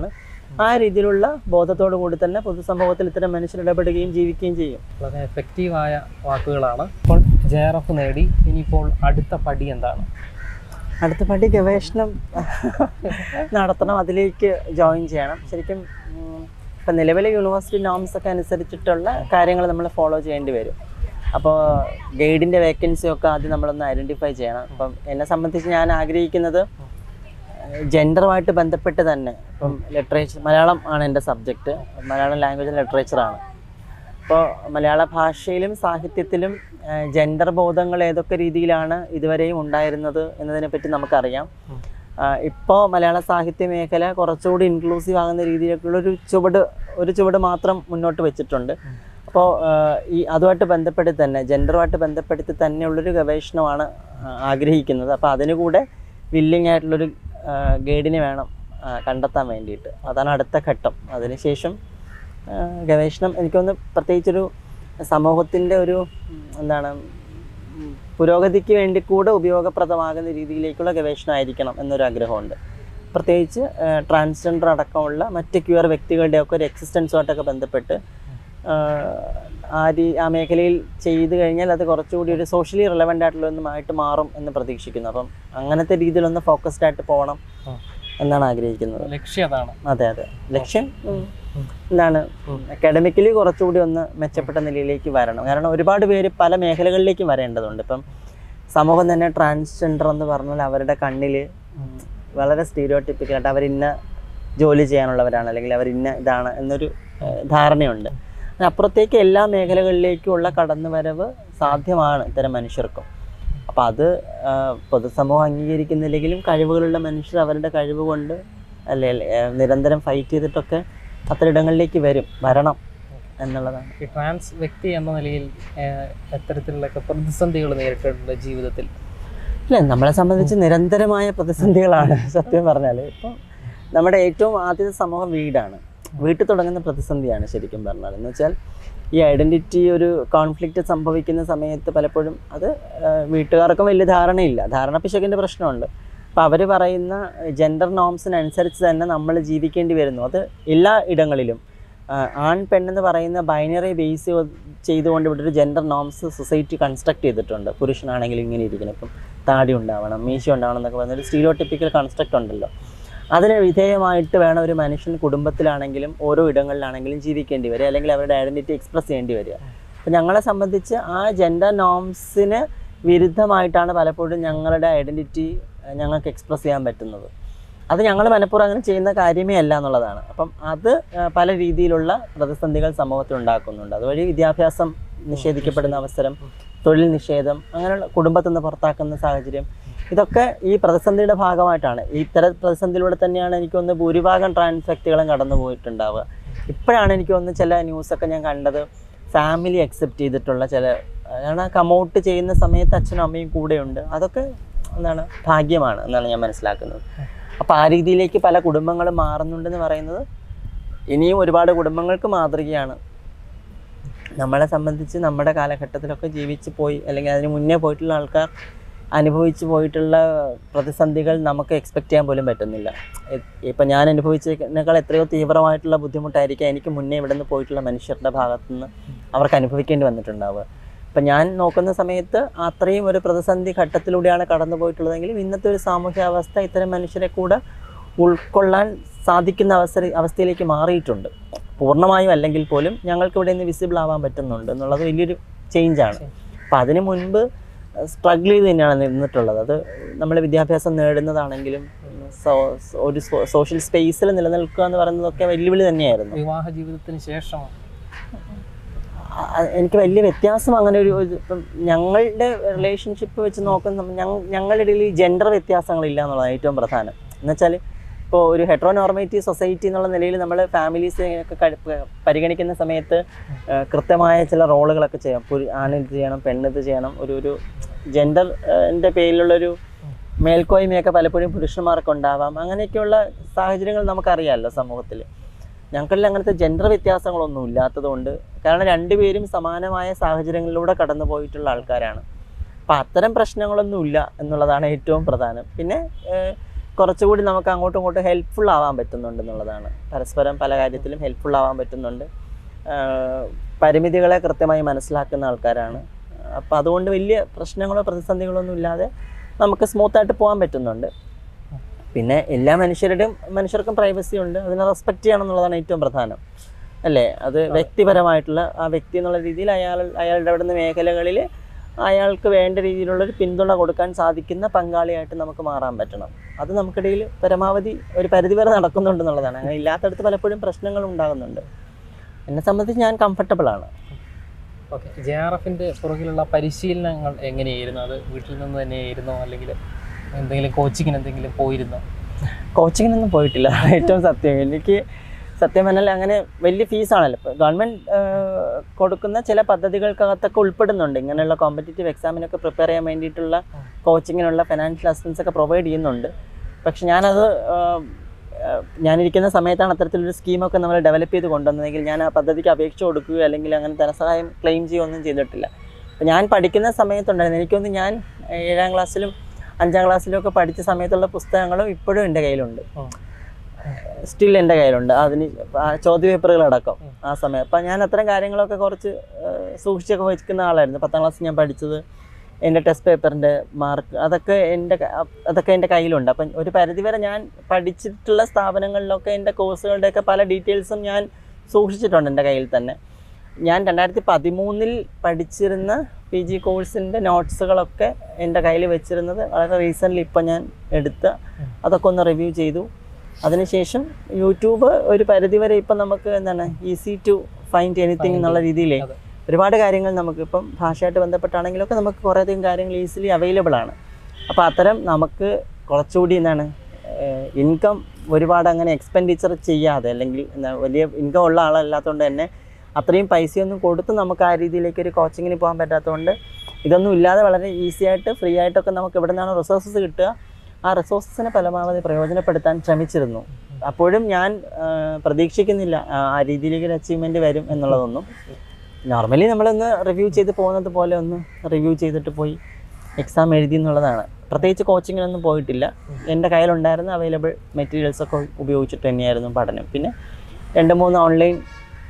Speaker 1: ആ രീതിയിലുള്ള ബോധത്തോടു കൂടി തന്നെ പൊതുസമൂഹത്തിൽ ഇത്തരം മനുഷ്യർ ഇടപെടുകയും ജീവിക്കുകയും ചെയ്യും.
Speaker 2: വളരെ എഫക്റ്റീവായ വാക്കുകളാണ്. ഇപ്പോൾ ജെ ആർ എഫ് നേടി, ഇനിയിപ്പോൾ അടുത്ത പടി എന്താണ്?
Speaker 1: അടുത്ത പടി ഗവേഷണം നടത്തണം, അതിലേക്ക് ജോയിൻ ചെയ്യണം. ശരിക്കും ഇപ്പം നിലവിലെ യൂണിവേഴ്സിറ്റി നോംസ് ഒക്കെ അനുസരിച്ചിട്ടുള്ള കാര്യങ്ങൾ നമ്മൾ ഫോളോ ചെയ്യേണ്ടി വരും. അപ്പോൾ ഗൈഡിൻ്റെ വേക്കൻസി ഒക്കെ ആദ്യം നമ്മളൊന്ന് ഐഡൻറ്റിഫൈ ചെയ്യണം. അപ്പം എന്നെ സംബന്ധിച്ച് ഞാൻ ആഗ്രഹിക്കുന്നത് ജെൻഡറുമായിട്ട് ബന്ധപ്പെട്ട് തന്നെ, ഇപ്പം ലിറ്ററേച്ചർ, മലയാളം ആണ് എൻ്റെ സബ്ജക്റ്റ്, മലയാളം ലാംഗ്വേജ് ലിറ്ററേച്ചറാണ്. അപ്പോൾ മലയാള ഭാഷയിലും സാഹിത്യത്തിലും ജെൻഡർ ബോധങ്ങൾ ഏതൊക്കെ രീതിയിലാണ് ഇതുവരെയും ഉണ്ടായിരുന്നത് എന്നതിനെപ്പറ്റി നമുക്കറിയാം. ഇപ്പോൾ മലയാള സാഹിത്യ മേഖല കുറച്ചുകൂടി ഇൻക്ലൂസീവ് ആകുന്ന രീതിയിലേക്കുള്ളൊരു ചുവട് ഒരു ചുവട് മാത്രം മുന്നോട്ട് വെച്ചിട്ടുണ്ട്. അപ്പോൾ ഈ അതുമായിട്ട് ബന്ധപ്പെട്ട് തന്നെ ജെൻഡറുമായിട്ട് ബന്ധപ്പെടുത്തി തന്നെയുള്ളൊരു ഗവേഷണമാണ് ആഗ്രഹിക്കുന്നത്. അപ്പോൾ അതിന് കൂടെ വില്ലിങ് ആയിട്ടുള്ളൊരു ഗൈഡിനെ വേണം കണ്ടെത്താൻ വേണ്ടിയിട്ട്. അതാണ് അടുത്ത ഘട്ടം. അതിനുശേഷം ഗവേഷണം എനിക്കൊന്ന് പ്രത്യേകിച്ചൊരു സമൂഹത്തിൻ്റെ ഒരു എന്താണ് പുരോഗതിക്ക് വേണ്ടി കൂടെ ഉപയോഗപ്രദമാകുന്ന രീതിയിലേക്കുള്ള ഗവേഷണമായിരിക്കണം എന്നൊരു ആഗ്രഹമുണ്ട്. പ്രത്യേകിച്ച് ട്രാൻസ്ജെൻഡർ അടക്കമുള്ള മറ്റ് ക്യൂർ വ്യക്തികളുടെയൊക്കെ ഒരു എക്സിസ്റ്റൻസുമായിട്ടൊക്കെ ബന്ധപ്പെട്ട് ആ രീ ആ മേഖലയിൽ ചെയ്ത് കഴിഞ്ഞാൽ അത് കുറച്ചുകൂടി ഒരു സോഷ്യലി റിലവൻ്റ് ആയിട്ടുള്ളതൊന്നുമായിട്ട് മാറും എന്ന് പ്രതീക്ഷിക്കുന്നു. അപ്പം അങ്ങനത്തെ രീതിയിലൊന്ന് ഫോക്കസ്ഡ് ആയിട്ട് പോകണം എന്നാണ് ആഗ്രഹിക്കുന്നത്.
Speaker 2: ലക്ഷ്യം അതാണ്.
Speaker 1: അതെ അതെ ലക്ഷ്യം എന്താണ് അക്കാഡമിക്കലി കുറച്ചുകൂടി ഒന്ന് മെച്ചപ്പെട്ട നിലയിലേക്ക് വരണം. കാരണം ഒരുപാട് പേര് പല മേഖലകളിലേക്ക് വരേണ്ടതുണ്ട്. ഇപ്പം സമൂഹം തന്നെ ട്രാൻസ്ജെൻഡർ എന്ന് പറഞ്ഞാൽ അവരുടെ കണ്ണിൽ വളരെ സ്റ്റീരിയോടിപ്പിക്കലായിട്ട് അവരിന്ന ജോലി ചെയ്യാനുള്ളവരാണ്, അല്ലെങ്കിൽ അവരിന്ന ഇതാണ് എന്നൊരു ധാരണയുണ്ട്. അപ്പുറത്തേക്ക് എല്ലാ മേഖലകളിലേക്കുമുള്ള കടന്നുവരവ് സാധ്യമാണ് ഇത്തരം മനുഷ്യർക്കും. അപ്പം അത് പൊതുസമൂഹം അംഗീകരിക്കുന്നില്ലെങ്കിലും കഴിവുകളുള്ള മനുഷ്യർ അവരുടെ കഴിവ് കൊണ്ട് അല്ലെ നിരന്തരം ഫൈറ്റ് ചെയ്തിട്ടൊക്കെ അത്തരയിടങ്ങളിലേക്ക് വരും വരണം എന്നുള്ളതാണ്.
Speaker 2: ഈ ട്രാൻസ് വ്യക്തി എന്ന നിലയിൽ എത്തരത്തിലുള്ള പ്രതിസന്ധികൾ നേരിട്ടിട്ടുണ്ട് ജീവിതത്തിൽ?
Speaker 1: ഇല്ല, നമ്മളെ സംബന്ധിച്ച് നിരന്തരമായ പ്രതിസന്ധികളാണ് സത്യം പറഞ്ഞാൽ. ഇപ്പം നമ്മുടെ ഏറ്റവും ആദ്യത്തെ സമൂഹം വീടാണ്. വീട്ടിൽ തുടങ്ങുന്ന പ്രതിസന്ധിയാണ് ശരിക്കും പറഞ്ഞാൽ. എന്ന് വെച്ചാൽ ഈ ഐഡൻറ്റിറ്റി ഒരു കോൺഫ്ലിക്റ്റ് സംഭവിക്കുന്ന സമയത്ത് പലപ്പോഴും അത് വീട്ടുകാർക്കും വലിയ ധാരണയില്ല, ധാരണ പിശകിൻ്റെ പ്രശ്നമുണ്ട്. അപ്പോൾ അവർ പറയുന്ന ജെൻഡർ നോംസിനനുസരിച്ച് തന്നെ നമ്മൾ ജീവിക്കേണ്ടി വരുന്നു. അത് എല്ലാ ഇടങ്ങളിലും ആൺ പെണ്ണെന്ന് പറയുന്ന ബൈനറി ബേസ് ചെയ്തുകൊണ്ട് ഇവിടെ ഒരു ജെൻഡർ നോംസ് സൊസൈറ്റി കൺസ്ട്രക്ട് ചെയ്തിട്ടുണ്ട്. പുരുഷനാണെങ്കിലും ഇങ്ങനെ ഇരിക്കണം, ഇപ്പം താടി ഉണ്ടാവണം, മീശ ഉണ്ടാവണം എന്നൊക്കെ പറയുന്ന ഒരു സ്റ്റീരിയോടിപ്പിക്കൽ കൺസ്ട്രക്റ്റ് ഉണ്ടല്ലോ. അതിന് വിധേയമായിട്ട് വേണം ഒരു മനുഷ്യൻ കുടുംബത്തിലാണെങ്കിലും ഓരോ ഇടങ്ങളിലാണെങ്കിലും ജീവിക്കേണ്ടി വരിക, അല്ലെങ്കിൽ അവരുടെ ഐഡൻറ്റിറ്റി എക്സ്പ്രസ് ചെയ്യേണ്ടി വരിക. അപ്പോൾ ഞങ്ങളെ സംബന്ധിച്ച് ആ ജെൻഡർ നോംസിന് വിരുദ്ധമായിട്ടാണ് പലപ്പോഴും ഞങ്ങളുടെ ഐഡൻറ്റിറ്റി ഞങ്ങൾക്ക് എക്സ്പ്രസ് ചെയ്യാൻ പറ്റുന്നത്. അത് ഞങ്ങൾ മനഃപൂർവ്വം അങ്ങനെ ചെയ്യുന്ന കാര്യമേ അല്ല എന്നുള്ളതാണ്. അപ്പം അത് പല രീതിയിലുള്ള പ്രതിസന്ധികൾ സമൂഹത്തിൽ ഉണ്ടാക്കുന്നുണ്ട്. അതുവഴി വിദ്യാഭ്യാസം നിഷേധിക്കപ്പെടുന്ന അവസരം, തൊഴിൽ നിഷേധം, അങ്ങനെയുള്ള കുടുംബത്തിൽ നിന്ന് പുറത്താക്കുന്ന സാഹചര്യം, ഇതൊക്കെ ഈ പ്രതിസന്ധിയുടെ ഭാഗമായിട്ടാണ്. ഈ ഇത്തരം പ്രതിസന്ധിയിലൂടെ തന്നെയാണ് എനിക്കൊന്ന് ഭൂരിഭാഗം ട്രാൻസ് വ്യക്തികളും കടന്നു പോയിട്ടുണ്ടാവുക. ഇപ്പോഴാണ് എനിക്കൊന്ന് ചില ന്യൂസൊക്കെ ഞാൻ കണ്ടത്, ഫാമിലി അക്സെപ്റ്റ് ചെയ്തിട്ടുള്ള ചില, കാരണം കമൗട്ട് ചെയ്യുന്ന സമയത്ത് അച്ഛനും അമ്മയും കൂടെയുണ്ട്. അതൊക്കെ എന്താണ് ഭാഗ്യമാണ് എന്നാണ് ഞാൻ മനസ്സിലാക്കുന്നത്. അപ്പോൾ ആ രീതിയിലേക്ക് പല കുടുംബങ്ങളും മാറുന്നുണ്ടെന്ന് പറയുന്നത് ഇനിയും ഒരുപാട് കുടുംബങ്ങൾക്ക് മാതൃകയാണ്. നമ്മളെ സംബന്ധിച്ച് നമ്മുടെ കാലഘട്ടത്തിലൊക്കെ ജീവിച്ച് പോയി, അല്ലെങ്കിൽ അതിന് മുന്നേ പോയിട്ടുള്ള ആൾക്കാർ അനുഭവിച്ചു പോയിട്ടുള്ള പ്രതിസന്ധികൾ നമുക്ക് എക്സ്പെക്റ്റ് ചെയ്യാൻ പോലും പറ്റുന്നില്ല. ഇപ്പം ഞാൻ അനുഭവിച്ചതിനേക്കാൾ എത്രയോ തീവ്രമായിട്ടുള്ള ബുദ്ധിമുട്ടായിരിക്കും എനിക്ക് മുന്നേ ഇവിടെ നിന്ന് പോയിട്ടുള്ള മനുഷ്യരുടെ ഭാഗത്തുനിന്ന് അവർക്ക് അനുഭവിക്കേണ്ടി വന്നിട്ടുണ്ടാവുക. ഇപ്പം ഞാൻ നോക്കുന്ന സമയത്ത് അത്രയും ഒരു പ്രതിസന്ധി ഘട്ടത്തിലൂടെയാണ് കടന്നു പോയിട്ടുള്ളതെങ്കിലും ഇന്നത്തെ ഒരു സാമൂഹ്യാവസ്ഥ ഇത്തരം മനുഷ്യരെ കൂടെ ഉൾക്കൊള്ളാൻ സാധിക്കുന്ന അവസര അവസ്ഥയിലേക്ക് മാറിയിട്ടുണ്ട്. പൂർണ്ണമായും അല്ലെങ്കിൽ പോലും ഞങ്ങൾക്ക് ഇവിടെ നിന്ന് വിസിബിൾ ആവാൻ പറ്റുന്നുണ്ട് എന്നുള്ളത് വലിയൊരു ചേഞ്ചാണ്. അപ്പം അതിന് മുൻപ് സ്ട്രഗിൾ ചെയ്ത് തന്നെയാണ് നിന്നിട്ടുള്ളത്. അത് നമ്മൾ വിദ്യാഭ്യാസം നേടുന്നതാണെങ്കിലും ഒരു സോഷ്യൽ സ്പേസിൽ നിലനിൽക്കുക എന്ന് പറയുന്നതൊക്കെ വെല്ലുവിളി തന്നെയായിരുന്നു.
Speaker 2: വിവാഹ ജീവിതത്തിന് ശേഷം
Speaker 1: എനിക്ക് വലിയ വ്യത്യാസം അങ്ങനെ ഒരു ഇപ്പം ഞങ്ങളുടെ റിലേഷൻഷിപ്പ് വെച്ച് നോക്കുന്ന ഞങ്ങളുടെ ഇടയിൽ ഈ ജെൻഡർ വ്യത്യാസങ്ങളില്ല എന്നുള്ളതാണ് ഏറ്റവും പ്രധാനം. എന്നുവെച്ചാൽ ഇപ്പോൾ ഒരു ഹെട്രോനോർമേറ്റീവ് സൊസൈറ്റി എന്നുള്ള നിലയിൽ നമ്മൾ ഫാമിലീസിനെയൊക്കെ പരിഗണിക്കുന്ന സമയത്ത് കൃത്യമായ ചില റോളുകളൊക്കെ ചെയ്യാം. ആണിത് ചെയ്യണം, പെണ്ണിത് ചെയ്യണം, ഒരു ഒരു ജെൻഡറിൻ്റെ പേരിലുള്ളൊരു മേൽക്കോയ്മയൊക്കെ പലപ്പോഴും പുരുഷന്മാർക്ക് ഉണ്ടാവാം. അങ്ങനെയൊക്കെയുള്ള സാഹചര്യങ്ങൾ നമുക്കറിയാമല്ലോ സമൂഹത്തിൽ. ഞങ്ങളിൽ അങ്ങനത്തെ ജെൻഡർ വ്യത്യാസങ്ങളൊന്നും ഇല്ലാത്തതുകൊണ്ട്, കാരണം രണ്ടുപേരും സമാനമായ സാഹചര്യങ്ങളിലൂടെ കടന്നു പോയിട്ടുള്ള ആൾക്കാരാണ്. അപ്പം അത്തരം പ്രശ്നങ്ങളൊന്നും ഇല്ല എന്നുള്ളതാണ് ഏറ്റവും പ്രധാനം. പിന്നെ കുറച്ചുകൂടി നമുക്ക് അങ്ങോട്ടും ഇങ്ങോട്ടും ഹെൽപ്ഫുൾ ആവാൻ പറ്റുന്നുണ്ട് എന്നുള്ളതാണ്. പരസ്പരം പല കാര്യത്തിലും ഹെൽപ്ഫുൾ ആവാൻ പറ്റുന്നുണ്ട്. പരിമിതികളെ കൃത്യമായി മനസ്സിലാക്കുന്ന ആൾക്കാരാണ്. അപ്പോൾ അതുകൊണ്ട് വലിയ പ്രശ്നങ്ങളോ പ്രതിസന്ധികളോ ഒന്നും ഇല്ലാതെ നമുക്ക് സ്മൂത്തായിട്ട് പോകാൻ പറ്റുന്നുണ്ട്. പിന്നെ എല്ലാ മനുഷ്യരുടെയും മനുഷ്യർക്കും പ്രൈവസി ഉണ്ട്, അതിനെ റെസ്പെക്റ്റ് ചെയ്യണം എന്നുള്ളതാണ് ഏറ്റവും പ്രധാനം അല്ലേ. അത് വ്യക്തിപരമായിട്ടുള്ള ആ വ്യക്തി എന്നുള്ള രീതിയിൽ അയാൾ അയാളുടെ അവിടുന്ന് മേഖലകളിൽ അയാൾക്ക് വേണ്ട രീതിയിലുള്ളൊരു പിന്തുണ കൊടുക്കാൻ സാധിക്കുന്ന പങ്കാളിയായിട്ട് നമുക്ക് മാറാൻ പറ്റണം. അത് നമുക്കിടയിൽ പരമാവധി ഒരു പരിധിവരെ നടക്കുന്നുണ്ടെന്നുള്ളതാണ്. അങ്ങനെ ഇല്ലാത്തടത്ത് പലപ്പോഴും പ്രശ്നങ്ങൾ ഉണ്ടാകുന്നുണ്ട്. എന്നെ സംബന്ധിച്ച് ഞാൻ കംഫർട്ടബിൾ ആണ്.
Speaker 2: ഓക്കെ, ജെ ആർ എഫിൻ്റെ പുറകിലുള്ള പരിശീലനങ്ങൾ എങ്ങനെയായിരുന്നു? അത് വീട്ടിൽ നിന്ന് തന്നെയായിരുന്നോ അല്ലെങ്കിൽ എന്തെങ്കിലും കോച്ചിങ്ങിന് എന്തെങ്കിലും പോയിരുന്നോ?
Speaker 1: കോച്ചിങ്ങിനൊന്നും പോയിട്ടില്ല, ഏറ്റവും സത്യം. എനിക്ക് സത്യം പറഞ്ഞാൽ അങ്ങനെ വലിയ ഫീസാണല്ലോ. ഇപ്പോൾ ഗവൺമെൻറ് കൊടുക്കുന്ന ചില പദ്ധതികൾക്കകത്തൊക്കെ ഉൾപ്പെടുന്നുണ്ട്. ഇങ്ങനെയുള്ള കോമ്പറ്റേറ്റീവ് എക്സാമിനൊക്കെ പ്രിപ്പയർ ചെയ്യാൻ വേണ്ടിയിട്ടുള്ള കോച്ചിങ്ങിനുള്ള ഫിനാൻഷ്യൽ അസിസ്റ്റൻസ് ഒക്കെ പ്രൊവൈഡ് ചെയ്യുന്നുണ്ട്. പക്ഷെ ഞാനത് ഞാനിരിക്കുന്ന സമയത്താണ് അത്തരത്തിലൊരു സ്കീമൊക്കെ നമ്മൾ ഡെവലപ്പ് ചെയ്ത് കൊണ്ടുവന്നതെങ്കിൽ ഞാൻ ആ പദ്ധതിക്ക് അപേക്ഷ കൊടുക്കുകയോ അല്ലെങ്കിൽ അങ്ങനെ ധനസഹായം ക്ലെയിം ചെയ്യുകയൊന്നും ചെയ്തിട്ടില്ല. അപ്പോൾ ഞാൻ പഠിക്കുന്ന സമയത്തുണ്ടായിരുന്നു, എനിക്കൊന്ന് ഞാൻ ഏഴാം ക്ലാസ്സിലും അഞ്ചാം ക്ലാസ്സിലും ഒക്കെ പഠിച്ച സമയത്തുള്ള പുസ്തകങ്ങളും ഇപ്പോഴും എൻ്റെ കയ്യിലുണ്ട്, സ്റ്റിൽ എൻ്റെ കയ്യിലുണ്ട്. അതിന് ചോദ്യപേപ്പറുകളടക്കം ആ സമയം. അപ്പം ഞാൻ അത്തരം കാര്യങ്ങളൊക്കെ കുറച്ച് സൂക്ഷിച്ചൊക്കെ വയ്ക്കുന്ന ആളായിരുന്നു. പത്താം ക്ലാസ് ഞാൻ പഠിച്ചത്, എൻ്റെ ടെസ്റ്റ് പേപ്പറിൻ്റെ മാർക്ക്, അതൊക്കെ എൻ്റെ അതൊക്കെ എൻ്റെ കയ്യിലുണ്ട്. അപ്പം ഒരു പരിധിവരെ ഞാൻ പഠിച്ചിട്ടുള്ള സ്ഥാപനങ്ങളിലൊക്കെ എൻ്റെ കോഴ്സുകളുടെയൊക്കെ പല ഡീറ്റെയിൽസും ഞാൻ സൂക്ഷിച്ചിട്ടുണ്ട് എൻ്റെ കയ്യിൽ തന്നെ. ഞാൻ രണ്ടായിരത്തി പതിമൂന്നിൽ പഠിച്ചിരുന്ന പി ജി കോഴ്സിൻ്റെ നോട്ട്സുകളൊക്കെ എൻ്റെ കയ്യിൽ വെച്ചിരുന്നത് വളരെ റീസെൻ്റ്ലി ഇപ്പം ഞാൻ എടുത്ത് അതൊക്കെ ഒന്ന് റിവ്യൂ ചെയ്തു. അതിനുശേഷം യൂട്യൂബ് ഒരു പരിധിവരെ ഇപ്പം നമുക്ക് എന്താണ് ഈസി ടു ഫൈൻഡ് എനിത്തിങ് എന്നുള്ള രീതിയിലേ ഒരുപാട് കാര്യങ്ങൾ നമുക്ക് ഇപ്പം ഭാഷയായിട്ട് ബന്ധപ്പെട്ടാണെങ്കിലൊക്കെ നമുക്ക് കുറേയധികം കാര്യങ്ങൾ ഈസിലി അവൈലബിൾ ആണ്. അപ്പോൾ അത്തരം നമുക്ക് കുറച്ചുകൂടി എന്താണ് ഇൻകം ഒരുപാട് അങ്ങനെ എക്സ്പെൻഡിച്ചർ ചെയ്യാതെ, അല്ലെങ്കിൽ എന്താ വലിയ ഇൻകം ഉള്ള ആളല്ലാത്തതുകൊണ്ട് തന്നെ അത്രയും പൈസയൊന്നും കൊടുത്ത് നമുക്ക് ആ രീതിയിലേക്ക് ഒരു കോച്ചിങ്ങിന് പോകാൻ പറ്റാത്തതുകൊണ്ട് ഇതൊന്നും ഇല്ലാതെ വളരെ ഈസി ആയിട്ട് ഫ്രീ ആയിട്ടൊക്കെ നമുക്ക് എവിടെ നിന്നാണ് റിസോഴ്സസ് കിട്ടുക ആ റിസോഴ്സസിനെ പരമാവധി പ്രയോജനപ്പെടുത്താൻ ശ്രമിച്ചിരുന്നു. അപ്പോഴും ഞാൻ പ്രതീക്ഷിക്കുന്നില്ല ആ രീതിയിലേക്ക് ഒരു അച്ചീവ്മെൻറ്റ് വരും എന്നുള്ളതൊന്നും. നോർമലി നമ്മളൊന്ന് റിവ്യൂ ചെയ്ത് പോകുന്നത് പോലെ ഒന്ന് റിവ്യൂ ചെയ്തിട്ട് പോയി എക്സാം എഴുതി എന്നുള്ളതാണ്. പ്രത്യേകിച്ച് കോച്ചിങ്ങിനൊന്നും പോയിട്ടില്ല. എൻ്റെ കയ്യിലുണ്ടായിരുന്ന അവൈലബിൾ മെറ്റീരിയൽസൊക്കെ ഉപയോഗിച്ചിട്ട് തന്നെയായിരുന്നു പഠനം. പിന്നെ രണ്ട് മൂന്ന് ഓൺലൈൻ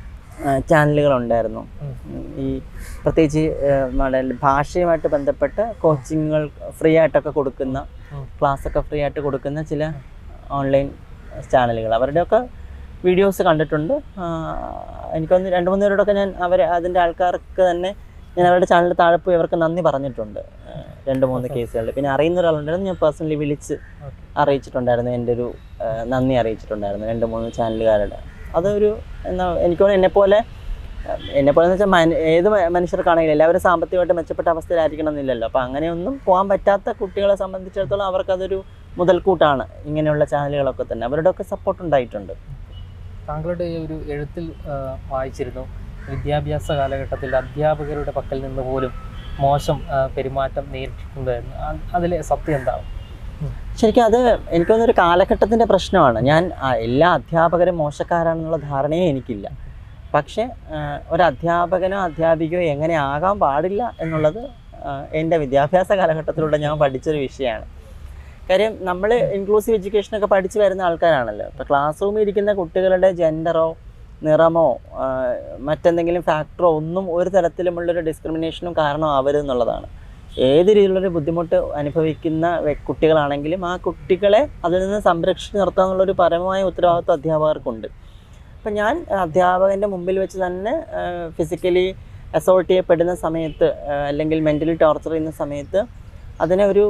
Speaker 1: ചാനലുകളുണ്ടായിരുന്നു. ഈ പ്രത്യേകിച്ച് നമ്മുടെ ഭാഷയുമായിട്ട് ബന്ധപ്പെട്ട് കോച്ചിങ്ങുകൾ ഫ്രീ ആയിട്ടൊക്കെ കൊടുക്കുന്ന, ക്ലാസ്സൊക്കെ ഫ്രീ ആയിട്ട് കൊടുക്കുന്ന ചില ഓൺലൈൻ ചാനലുകൾ, അവരുടെയൊക്കെ വീഡിയോസ് കണ്ടിട്ടുണ്ട്. എനിക്കൊന്ന് രണ്ട് മൂന്ന് പേരോടൊക്കെ ഞാൻ അവർ അതിൻ്റെ ആൾക്കാർക്ക് തന്നെ ഞാൻ അവരുടെ ചാനലിൽ താഴെ പോയി അവർക്ക് നന്ദി പറഞ്ഞിട്ടുണ്ട് രണ്ട് മൂന്ന് കേസുകളിൽ. പിന്നെ അറിയുന്ന ഒരാളുണ്ടായിരുന്നു, ഞാൻ പേഴ്സണലി വിളിച്ച് അറിയിച്ചിട്ടുണ്ടായിരുന്നു, എൻ്റെ ഒരു നന്ദി അറിയിച്ചിട്ടുണ്ടായിരുന്നു രണ്ട് മൂന്ന് ചാനലുകാരുടെ. അതൊരു എന്താ എനിക്ക് തോന്നുന്നു എന്നെപ്പോലെ എന്നെപ്പോലെ എന്ന് വെച്ചാൽ മന ഏത് മനുഷ്യർക്കാണെങ്കിലും എല്ലാവരും സാമ്പത്തികമായിട്ട് മെച്ചപ്പെട്ട അവസ്ഥയിലായിരിക്കണം എന്നില്ലല്ലോ. അപ്പോൾ അങ്ങനെയൊന്നും പോകാൻ പറ്റാത്ത കുട്ടികളെ സംബന്ധിച്ചിടത്തോളം അവർക്കതൊരു മുതൽക്കൂട്ടാണ് ഇങ്ങനെയുള്ള ചാനലുകളൊക്കെ തന്നെ. അവരുടെയൊക്കെ സപ്പോർട്ട് ഉണ്ടായിട്ടുണ്ട്.
Speaker 2: താങ്കളുടെ ഒരു എഴുത്തിൽ വായിച്ചിരുന്നു, വിദ്യാഭ്യാസ കാലഘട്ടത്തിൽ അധ്യാപകരുടെ പക്കൽ നിന്ന് പോലും മോശം പെരുമാറ്റം നേരിട്ടിട്ടുണ്ടായിരുന്നു. അതിലെ സത്യം എന്താണ്?
Speaker 1: ശരിക്കും അത് എനിക്ക് തോന്നുന്നൊരു കാലഘട്ടത്തിൻ്റെ പ്രശ്നമാണ്. ഞാൻ എല്ലാ അധ്യാപകരും മോശക്കാരാണെന്നുള്ള ധാരണയെ എനിക്കില്ല. പക്ഷേ ഒരു അധ്യാപകനോ അധ്യാപികയോ എങ്ങനെ ആകാൻ പാടില്ല എന്നുള്ളത് എൻ്റെ വിദ്യാഭ്യാസ കാലഘട്ടത്തിലൂടെ ഞാൻ പഠിച്ചൊരു വിഷയമാണ്. കാര്യം നമ്മൾ ഇൻക്ലൂസീവ് എഡ്യൂക്കേഷനൊക്കെ പഠിച്ചു വരുന്ന ആൾക്കാരാണല്ലോ. ഇപ്പോൾ ക്ലാസ് റൂമിൽ ഇരിക്കുന്ന കുട്ടികളുടെ ജെൻഡറോ നിറമോ മറ്റെന്തെങ്കിലും ഫാക്ടറോ ഒന്നും ഒരു തരത്തിലുമുള്ളൊരു ഡിസ്ക്രിമിനേഷനും കാരണമാവരുതെന്നുള്ളതാണ്. ഏത് രീതിയിലുള്ളൊരു ബുദ്ധിമുട്ട് അനുഭവിക്കുന്ന കുട്ടികളാണെങ്കിലും ആ കുട്ടികളെ അതിൽ നിന്ന് സംരക്ഷിച്ച് നിർത്തുക എന്നുള്ളൊരു പരമമായ ഉത്തരവാദിത്വം അധ്യാപകർക്കുണ്ട്. അപ്പം ഞാൻ അധ്യാപകൻ്റെ മുമ്പിൽ വെച്ച് തന്നെ ഫിസിക്കലി അസോൾട്ട് ചെയ്യപ്പെടുന്ന സമയത്ത് അല്ലെങ്കിൽ മെൻ്റലി ടോർച്ചർ ചെയ്യുന്ന സമയത്ത് അതിനെ ഒരു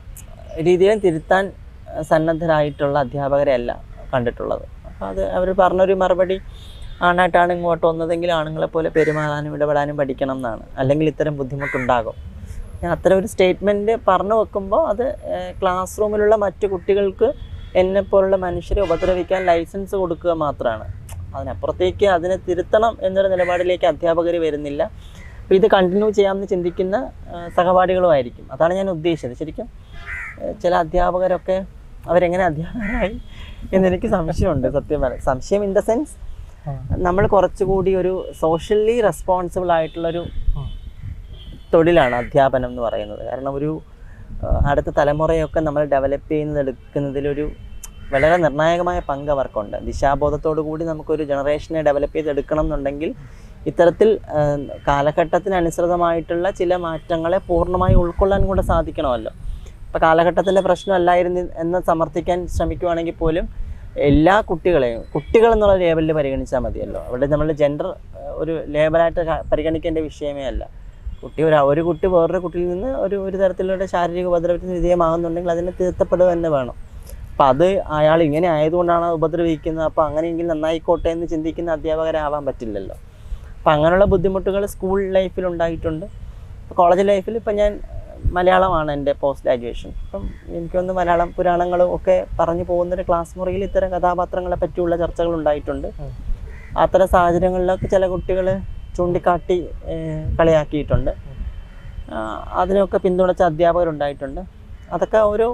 Speaker 1: രീതിയിൽ തിരുത്താൻ സന്നദ്ധരായിട്ടുള്ള അധ്യാപകരെ അല്ല കണ്ടിട്ടുള്ളത്. അപ്പോൾ അത് അവർ പറഞ്ഞൊരു മറുപടി, ആണായിട്ടാണ് ഇങ്ങോട്ട് വന്നതെങ്കിൽ ആണുങ്ങളെ പോലെ പെരുമാറാനും ഇടപെടാനും പഠിക്കണം എന്നാണ്, അല്ലെങ്കിൽ ഇത്തരം ബുദ്ധിമുട്ടുണ്ടാകും. ഞാൻ അത്തരം ഒരു സ്റ്റേറ്റ്മെൻറ്റ് പറഞ്ഞു വെക്കുമ്പോൾ അത് ക്ലാസ് റൂമിലുള്ള മറ്റു കുട്ടികൾക്ക് എന്നെപ്പോലുള്ള മനുഷ്യരെ ഉപദ്രവിക്കാൻ ലൈസൻസ് കൊടുക്കുക മാത്രമാണ്. അതിനപ്പുറത്തേക്ക് അതിനെ തിരുത്തണം എന്നൊരു നിലപാടിലേക്ക് അധ്യാപകർ വരുന്നില്ല. അപ്പോൾ ഇത് കണ്ടിന്യൂ ചെയ്യാമെന്ന് ചിന്തിക്കുന്ന സഹപാഠികളുമായിരിക്കും. അതാണ് ഞാൻ ഉദ്ദേശിച്ചത്. ശരിക്കും ചില അധ്യാപകരൊക്കെ അവരെങ്ങനെ അധ്യാപകരായി എന്നെനിക്ക് സംശയമുണ്ട്. സത്യം പറയാം, സംശയം ഇൻ ദ സെൻസ് നമ്മൾ കുറച്ചുകൂടി ഒരു സോഷ്യലി റെസ്പോൺസിബിൾ ആയിട്ടുള്ളൊരു തൊഴിലാണ് അധ്യാപനം എന്ന് പറയുന്നത്. കാരണം ഒരു അടുത്ത തലമുറയൊക്കെ നമ്മൾ ഡെവലപ്പ് ചെയ്യുന്നത് എടുക്കുന്നതിലൊരു വളരെ നിർണായകമായ പങ്ക് അവർക്കുണ്ട്. ദിശാബോധത്തോടു കൂടി നമുക്കൊരു ജനറേഷനെ ഡെവലപ്പ് ചെയ്തെടുക്കണം എന്നുണ്ടെങ്കിൽ ഇത്തരത്തിൽ കാലഘട്ടത്തിനനുസൃതമായിട്ടുള്ള ചില മാറ്റങ്ങളെ പൂർണ്ണമായി ഉൾക്കൊള്ളാൻ കൂടെ സാധിക്കണമല്ലോ. ഇപ്പോൾ കാലഘട്ടത്തിൻ്റെ പ്രശ്നമല്ലായിരുന്നു എന്ന് സമർത്ഥിക്കാൻ ശ്രമിക്കുകയാണെങ്കിൽ പോലും എല്ലാ കുട്ടികളെയും കുട്ടികൾ എന്നുള്ള ലേബലിൽ പരിഗണിച്ചാൽ മതിയല്ലോ. അവിടെ നമ്മൾ ജെൻഡർ ഒരു ലേബലായിട്ട് പരിഗണിക്കേണ്ട വിഷയമേ അല്ല. കുട്ടി ഒരു ഒരു കുട്ടി വേറൊരു കുട്ടിയിൽ നിന്ന് ഒരു ഒരു തരത്തിലുള്ള ശാരീരിക ഉപദ്രവത്തിന് വിധേയമാകുന്നുണ്ടെങ്കിൽ അതിനെ തീർത്തപ്പെടുക തന്നെ വേണം. അപ്പം അത് അയാൾ ഇങ്ങനെ ആയതുകൊണ്ടാണ് ഉപദ്രവിക്കുന്നത്, അപ്പോൾ അങ്ങനെയെങ്കിൽ നന്നായിക്കോട്ടെ എന്ന് ചിന്തിക്കുന്ന അധ്യാപകരാവാൻ പറ്റില്ലല്ലോ. അപ്പം അങ്ങനെയുള്ള ബുദ്ധിമുട്ടുകൾ സ്കൂൾ ലൈഫിൽ ഉണ്ടായിട്ടുണ്ട്. കോളേജ് ലൈഫിൽ ഇപ്പം ഞാൻ മലയാളമാണ് എൻ്റെ പോസ്റ്റ് ഗ്രാജുവേഷൻ. അപ്പം എനിക്കൊന്ന് മലയാളം പുരാണങ്ങളും ഒക്കെ പറഞ്ഞു പോകുന്നൊരു ക്ലാസ് മുറിയിൽ ഇത്തരം കഥാപാത്രങ്ങളെ പറ്റിയുള്ള ചർച്ചകൾ ഉണ്ടായിട്ടുണ്ട്. അത്തരം സാഹചര്യങ്ങളിലൊക്കെ ചില കുട്ടികൾ ചൂണ്ടിക്കാട്ടി കളിയാക്കിയിട്ടുണ്ട്. അതിനൊക്കെ പിന്തുണച്ച അധ്യാപകരുണ്ടായിട്ടുണ്ട്. അതൊക്കെ ഓരോ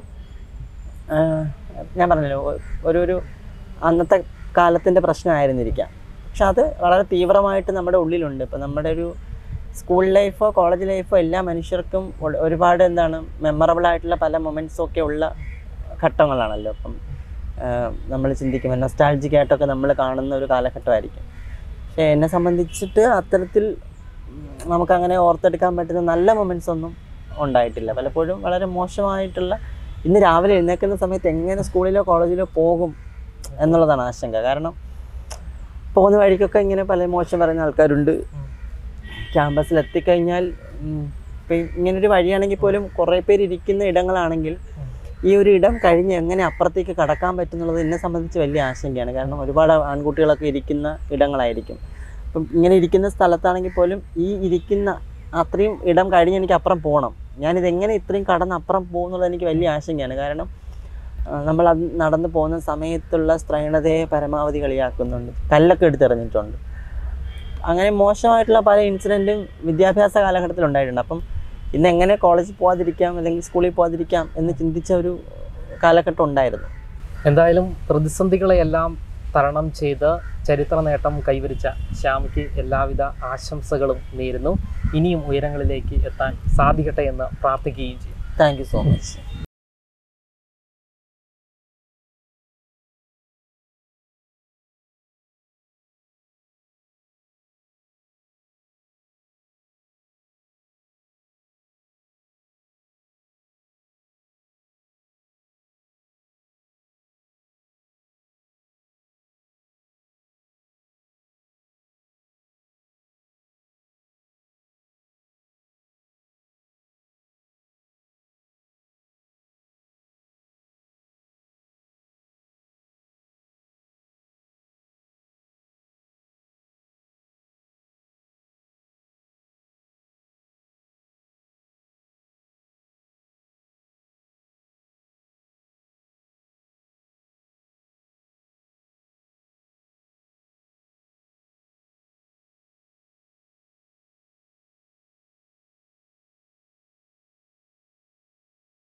Speaker 1: ഞാൻ പറഞ്ഞല്ലോ ഒരു ഒരു അന്നത്തെ കാലത്തിൻ്റെ പ്രശ്നമായിരുന്നിരിക്കാം. പക്ഷെ അത് വളരെ തീവ്രമായിട്ട് നമ്മുടെ ഉള്ളിലുണ്ട്. ഇപ്പം നമ്മുടെ ഒരു സ്കൂൾ ലൈഫോ കോളേജ് ലൈഫോ എല്ലാ മനുഷ്യർക്കും ഒരുപാട് എന്താണ് മെമ്മറബിൾ ആയിട്ടുള്ള പല മൊമെൻറ്റ്സും ഒക്കെ ഉള്ള ഘട്ടങ്ങളാണല്ലോ. അപ്പം നമ്മൾ ചിന്തിക്കുമ്പോൾ നൊസ്റ്റാൾജിക് ആയിട്ടൊക്കെ നമ്മൾ കാണുന്ന ഒരു കാലഘട്ടമായിരിക്കും. പക്ഷേ എന്നെ സംബന്ധിച്ചിട്ട് അത്തരത്തിൽ നമുക്കങ്ങനെ ഓർത്തെടുക്കാൻ പറ്റുന്ന നല്ല മൊമെൻറ്റ്സ് ഒന്നും ഉണ്ടായിട്ടില്ല. പലപ്പോഴും വളരെ മോശമായിട്ടുള്ള ഇന്ന് രാവിലെ എഴുന്നേൽക്കുന്ന സമയത്ത് എങ്ങനെ സ്കൂളിലോ കോളേജിലോ പോകും എന്നുള്ളതാണ് ആശങ്ക. കാരണം പോകുന്ന വഴിക്കൊക്കെ ഇങ്ങനെ പല മോശം പറയുന്ന ആൾക്കാരുണ്ട്. ക്യാമ്പസിൽ എത്തിക്കഴിഞ്ഞാൽ ഇപ്പം ഇങ്ങനൊരു വഴിയാണെങ്കിൽ പോലും കുറേ പേര് ഇരിക്കുന്ന ഇടങ്ങളാണെങ്കിൽ ഈ ഒരു ഇടം കഴിഞ്ഞ് എങ്ങനെ അപ്പുറത്തേക്ക് കടക്കാൻ പറ്റുന്നുള്ളത് എന്നെ സംബന്ധിച്ച് വലിയ ആശങ്കയാണ്. കാരണം ഒരുപാട് ആൺകുട്ടികളൊക്കെ ഇരിക്കുന്ന ഇടങ്ങളായിരിക്കും. അപ്പം ഇങ്ങനെ ഇരിക്കുന്ന സ്ഥലത്താണെങ്കിൽ പോലും ഈ ഇരിക്കുന്ന അത്രയും ഇടം കഴിഞ്ഞ് എനിക്ക് അപ്പുറം പോകണം, ഞാനിതെങ്ങനെ ഇത്രയും കടന്ന് അപ്പുറം പോകുന്നുള്ളത് എനിക്ക് വലിയ ആശങ്കയാണ്. കാരണം നമ്മൾ അത് നടന്നു പോകുന്ന സമയത്തുള്ള സ്ത്രൈണതയെ പരമാവധി കളിയാക്കുന്നുണ്ട്, കല്ലൊക്കെ എടുത്തെറിഞ്ഞിട്ടുണ്ട്. അങ്ങനെ മോശമായിട്ടുള്ള പല ഇൻസിഡൻറ്റും വിദ്യാഭ്യാസ കാലഘട്ടത്തിൽ ഉണ്ടായിട്ടുണ്ട്. അപ്പം ഇന്ന് എങ്ങനെ കോളേജിൽ പോകാതിരിക്കാം അല്ലെങ്കിൽ സ്കൂളിൽ പോകാതിരിക്കാം എന്ന് ചിന്തിച്ച ഒരു കാലഘട്ടം ഉണ്ടായിരുന്നു.
Speaker 2: എന്തായാലും പ്രതിസന്ധികളെയെല്ലാം തരണം ചെയ്ത് ചരിത്ര നേട്ടം കൈവരിച്ച ശ്യാമിക്ക് എല്ലാവിധ ആശംസകളും നേരുന്നു. ഇനിയും ഉയരങ്ങളിലേക്ക് എത്താൻ സാധിക്കട്ടെ എന്ന് പ്രാർത്ഥിക്കുകയും ചെയ്യും.
Speaker 1: Thank you so much.